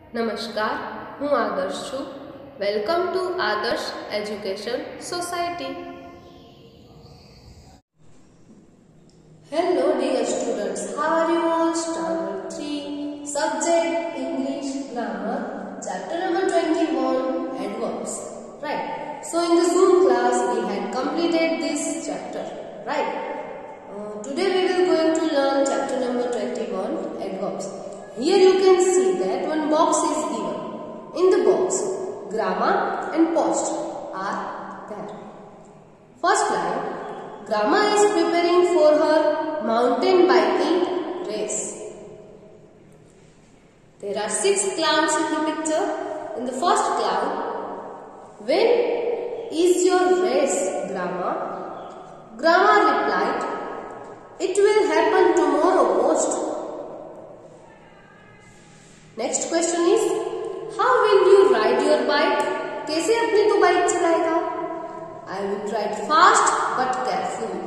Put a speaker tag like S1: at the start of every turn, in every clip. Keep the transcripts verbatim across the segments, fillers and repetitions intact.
S1: નમસ્કાર, હું આદર્શ છું. Welcome to Adarsh Education Society. Hello dear students, how are you all? Standard three, subject English Grammar, chapter number twenty-one, adverbs. Right. So in the Zoom class we had completed this chapter. Right. Uh, today we will going to learn chapter number twenty-one, adverbs. Here you can see that one box is given. In the box, Grandma and Post are there. First line, Grandma is preparing for her mountain biking race. There are six clouds in the picture. In the first cloud, when is your race, Grandma? Grandma replied, it will happen tomorrow, Post. Next question is, how will you ride your bike? कैसे अपनी तो bike चलाएगा? I will ride fast but carefully.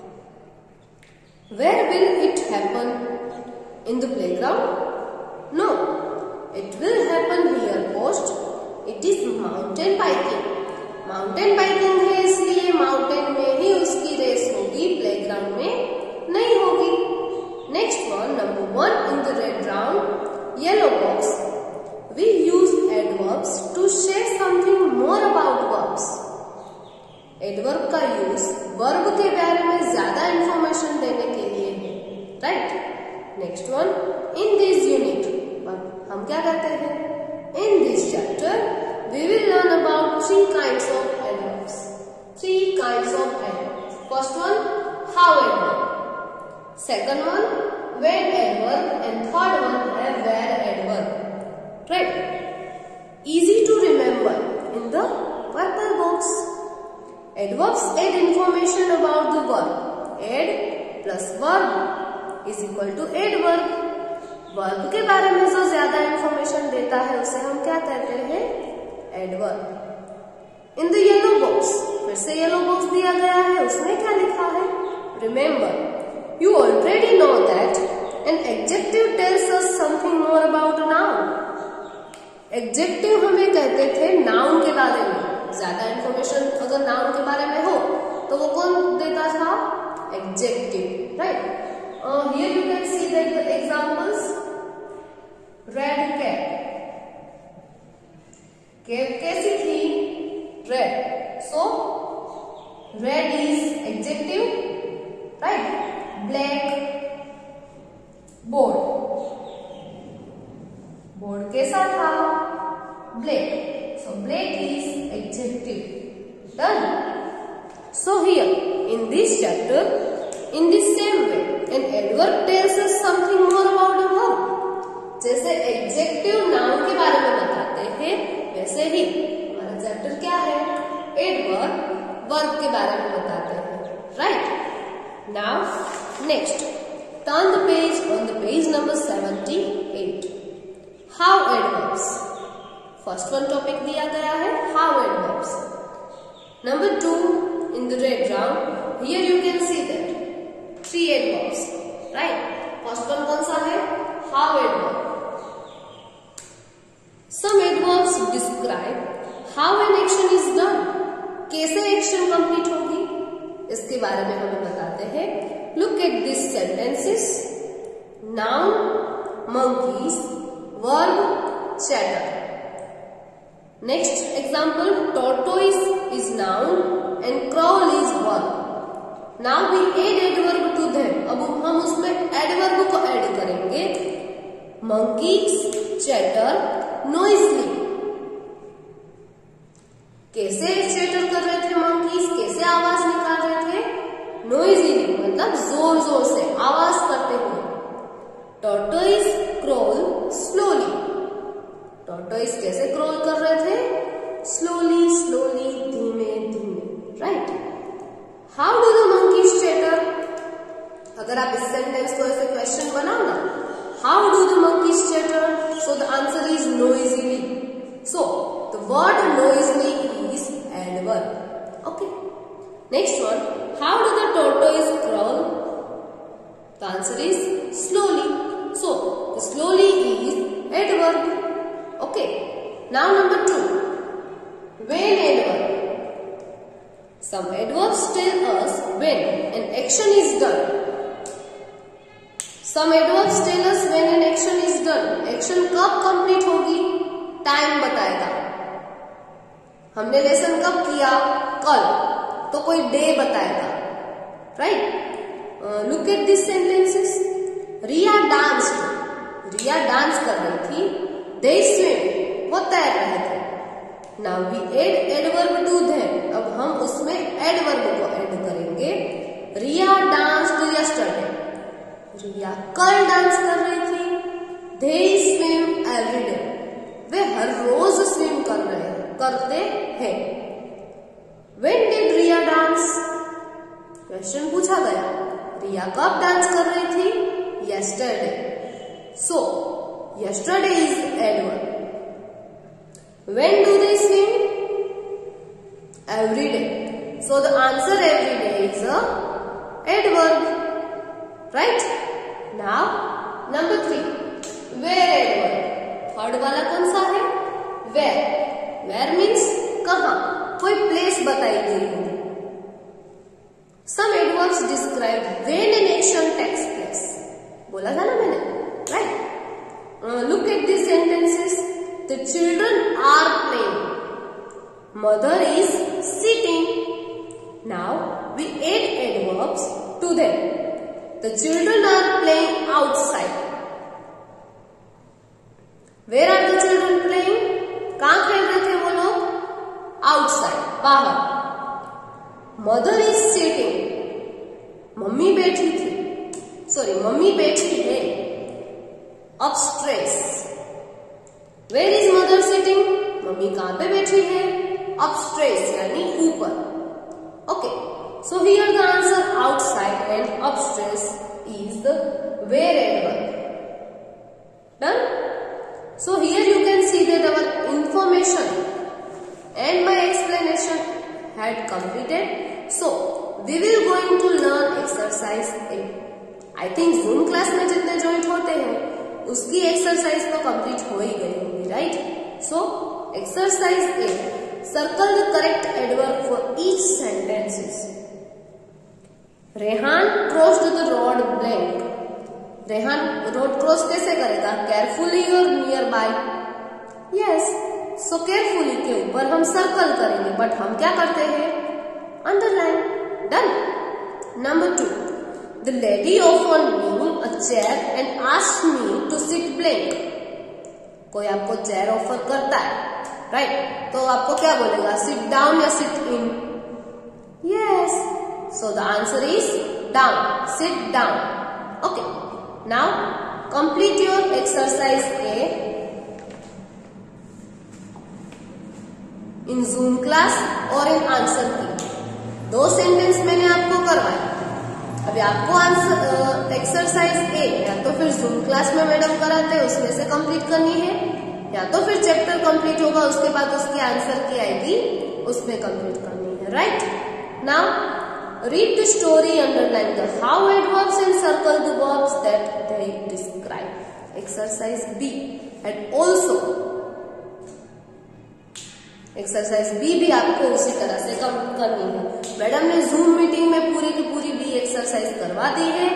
S1: Where will it happen? In the playground? No, it will happen here, Post. It is mountain biking. Mountain biking है इसलिए mountain में ही उसकी race होगी, playground में नहीं होगी. Next one, number one in the red round. Yellow box. We use adverbs to say something more about verbs. Adverb का use verb के बारे में ज्यादा information देने के लिए है. Right? Next one. In this unit, हम क्या करते हैं? In this chapter, we will learn about three kinds of adverbs. Three kinds of adverbs. First one, how adverb. Second one, when adverb, and third one have where adverb. Right? Easy to remember in the purple box. Adverbs add information about the verb. Add plus verb is equal to adverb. Verb के बारे में जो ज्यादा information देता है उसे हम क्या कहते हैं? Adverb. In the yellow box, फिर से yellow box दिया गया है, उसमें क्या लिखा है? Remember, you already know that an adjective tells us something more about a noun. Adjective हमें कहते थे noun के बारे में. ज्यादा information अगर noun के बारे में हो तो वो कौन देता था? Adjective. Right? Uh, here you can see that the examples. Red cap. Cap कैसी थी? Red. So red is adjective. Right? Black. Board. Board कैसा था? Black. So black is adjective. Done. So here in this chapter, in the same way, an adverb tells us something more about a verb. जैसे adjective noun के बारे में बताते हैं, वैसे ही हमारा चैप्टर क्या है? Adverb verb के बारे में बताते हैं. Right? Now next. Turn the page on the page number seventy-eight. How adverbs. First one topic दिया गया है how adverbs. Number two in the red round. Here you can see that three adverbs. Right? First one कौन सा है? How adverb. Some adverbs describe how an action is done. कैसे action complete होगी? इसके बारे में हमें बताते हैं. Look at these sentences. Noun, monkeys. Verb, chatter. Next example, tortoise is noun and crowl is verb. Now we add adverb to them. अब हम उसमें adverb को add करेंगे. Monkeys, chatter, noisily. कैसे chatter कर रहे थे monkeys? कैसे आवाज निकाल रहे थे? Noisily, मतलब जोर जोर से आवाज करते हुए. Tortoise crawl slowly. Tortoise कैसे crawl कर रहे थे? Slowly, slowly, धीमे धीमे. Right? How do the monkeys chatter? अगर आप इस सेंटेंस को ऐसे क्वेश्चन बनाओ ना, How do the monkeys chatter? So the answer is noisily. So the word noisily is adverb. Okay. Next one. How do the tortoise crawl? The answer is slowly. So the slowly is adverb. Okay. Now number two. When adverb. Some adverbs tell us when an action is done. Some adverbs tell us when an action is done. Action कब complete होगी? Time बताएगा. हमने lesson कब किया? कल. तो कोई डे बताएगा. Right? Look at this sentences. Riya dance. Riya dance कर रही थी. They swim. वो तैर रहे थे. Now we add adverb to them. अब हम उसमें एडवर्ब को ऐड करेंगे. रिया डांस्ड यस्टरडे. रिया कल डांस कर रही थी. They swim every day. वे हर रोज स्विम कर रहे हैं करते हैं. When did Riya dance? Question पूछा गया. रिया कब डांस कर रही थी? Yesterday. So yesterday is adverb. When do they swim? Every day. So the answer every day is a adverb. Right? Now number three. Where adverb. Third वाला कौन सा है? Where. Where means कहाँ. कोई प्लेस बताई गई होगी. Some adverbs describe when an action takes place. बोला था ना मैंने. Right? Uh, look at these sentences. The children are playing. Mother is sitting. Now we add adverbs to them. The children are playing outside. Where are the children playing? कहाँ खेल रहे थे वो लोग? Outside. बाहर. Mother is sitting. मम्मी बैठी थी. Sorry, mummy बैठी है. Upstairs. Where is mother sitting? Mummy कहाँ पे बैठी है? Upstairs यानी ऊपर. Okay. So here the answer outside and upstairs is the where adverb. Done? So here you can see that our information and my explanation had completed. So we will going to learn exercise eight. I think Zoom class में जितने joint होते हैं उसकी exercise तो complete हो ही गई होगी. Right? So exercise A. Circle the correct adverb for each sentences. Rehan crossed the road blank. Rehan road cross कैसे करेगा? केयरफुली और nearby. Yes. So carefully के ऊपर हम सर्कल करेंगे बट हम क्या करते हैं? Underline. Done. Number two. The lady offered me a chair and asked me to sit blank. कोई आपको चेयर ऑफर करता है. राइट? right? तो आपको क्या बोलेगा? सिट डाउन या sit in? Yes. So the answer is down. Sit down. Okay. Now complete your exercise A in Zoom class और इन आंसर की. दो सेंटेंस मैंने आपको करवाया. अभी आपको आंसर एक्सरसाइज ए या तो फिर जूम क्लास में मैडम कराते हैं उसमें से कंप्लीट करनी है, या तो फिर चैप्टर कंप्लीट होगा उसके बाद उसकी आंसर की आएगी उसमें कंप्लीट करनी है. Right? Now read the story, underline the how adverbs and circle the verbs that they describe. Exercise B and also exercise B भी आपको उसी तरह से कंप्लीट करनी है. मैडम ने जूम मीटिंग में पूरी की पूरी बी एक्सरसाइज करवा दी है.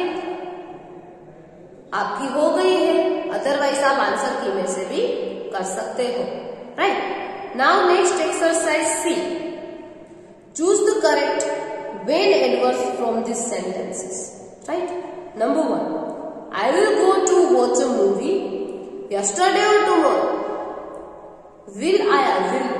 S1: आपकी हो गई है. अदरवाइज आप आंसर की में से भी कर सकते हो. Right? Now next exercise C. Choose the correct when adverbs from this sentences. Right? Number one. I will go to watch a movie yesterday और टुमारो. विल आया? विल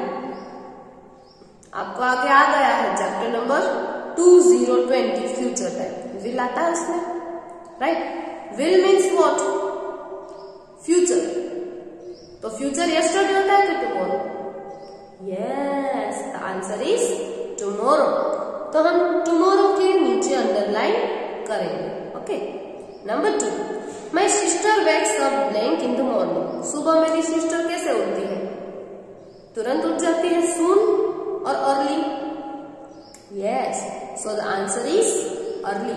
S1: आपको आगे आ गया है chapter number two zero twenty future time. Will आता है उसमें. Right? Will means what? Future. तो फ्यूचर यस्टरडे होता है कि tomorrow? Yes. The answer is tomorrow. तो हम टुमारो के नीचे अंडरलाइन करेंगे. Okay. Number two. My sister wakes up blank in the morning. सुबह मेरी सिस्टर कैसे उठती है? तुरंत उठ जाती है. सून और early? Yes. So the answer is early.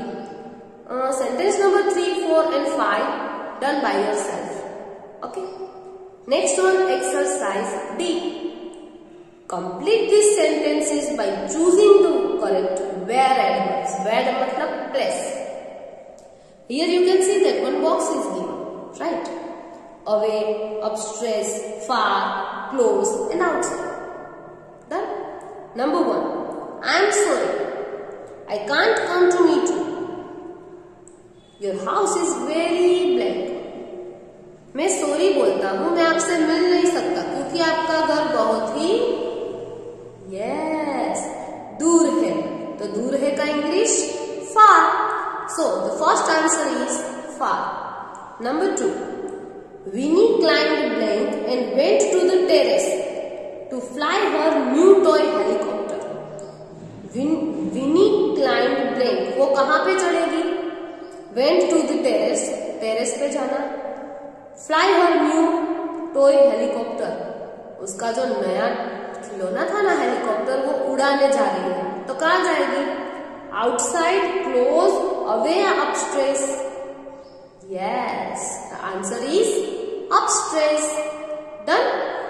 S1: Sentence number three, four and five done by yourself. Okay. Next one, exercise D. Complete these sentences by choosing the correct where adverbs. Where मतलब place. Here you can see that one box is given, right? Away, upstairs, far, close, and outside. Done. Number one. I am sorry. I can't come to meet you. Your house is very blank. मैं sorry बोलता हूँ, मैं आपसे मिल नहीं सकता क्योंकि आपका घर बहुत ही यस दूर है. तो दूर है का English far. So the first answer is far. Number two. Winnie climbed blank and went to the terrace to fly her new toy helicopter. Winnie climbed blank. वो कहाँ पे चढ़ेगी? Went to the terrace. terrace पे जाना. Fly her new toy helicopter. उसका जो नया खिलौना था ना हेलीकॉप्टर, वो उड़ाने जा रही है. तो कहाँ जाएगी? Outside, close, away या upstairs? Yes, the answer is upstairs. Done.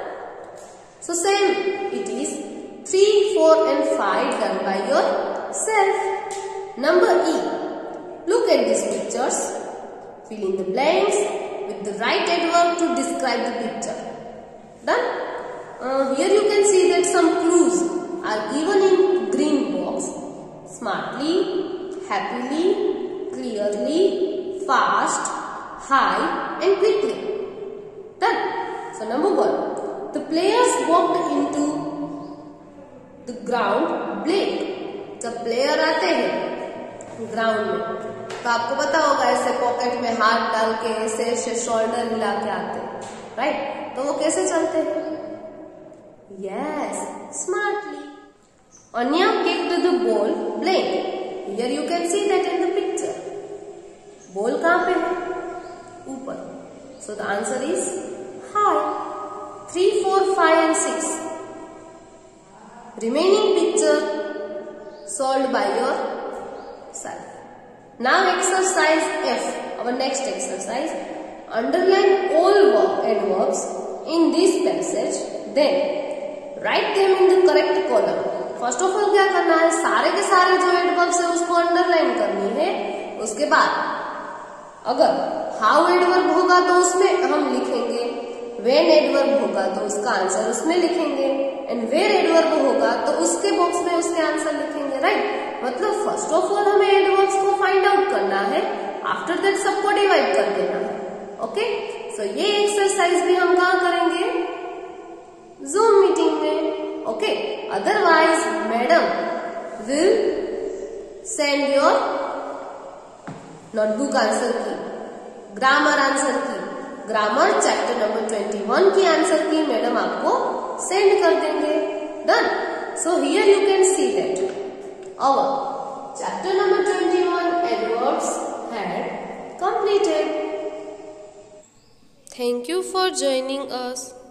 S1: So same it is three, four and five done by yourself. Number E. Look at these pictures. Fill in the blanks with the right adverb to describe the picture. Done. Uh, here you can see that some clues are given in green box. Smartly, happily, clearly, fast, high and quickly. Done. So number one. The players walked into the ground blank. जब player आते हैं ground में तो आपको पता होगा ऐसे pocket में हाथ डाल के ऐसे ऐसे शोल्डर हिला के आते हैं, राइट? तो वो कैसे चलते हैं? Yes, smartly. Anya kicked the ball blank. Here you can see that in the picture. Ball कहाँ पे है? ऊपर. So the answer is high. Three, four, five and six. Remaining picture solved by yourself. Now exercise F. Our next exercise. Underline all adverbs in this passage. Then write them in the correct column. First of all क्या करना है? सारे के सारे जो adverbs है उसको underline करनी है. उसके बाद अगर how adverb होगा तो उसमें हम लिखेंगे, when adverb होगा तो उसका आंसर उसमें लिखेंगे, and where adverb होगा तो उसके बॉक्स में उसके आंसर लिखेंगे, राइट? मतलब फर्स्ट ऑफ ऑल हमें एडवर्ब्स को फाइंड आउट करना है, आफ्टर दैट सबको डिवाइड कर देना है. ओके, सो ये एक्सरसाइज भी हम कहाँ करेंगे? जूम मीटिंग में. Okay, otherwise madam will send your notebook answer key, grammar answer key, grammar chapter number twenty one की आंसर की मैडम आपको सेंड कर देंगे. Done. So here you can see that our chapter number twenty one adverbs had completed.
S2: Thank you for joining us.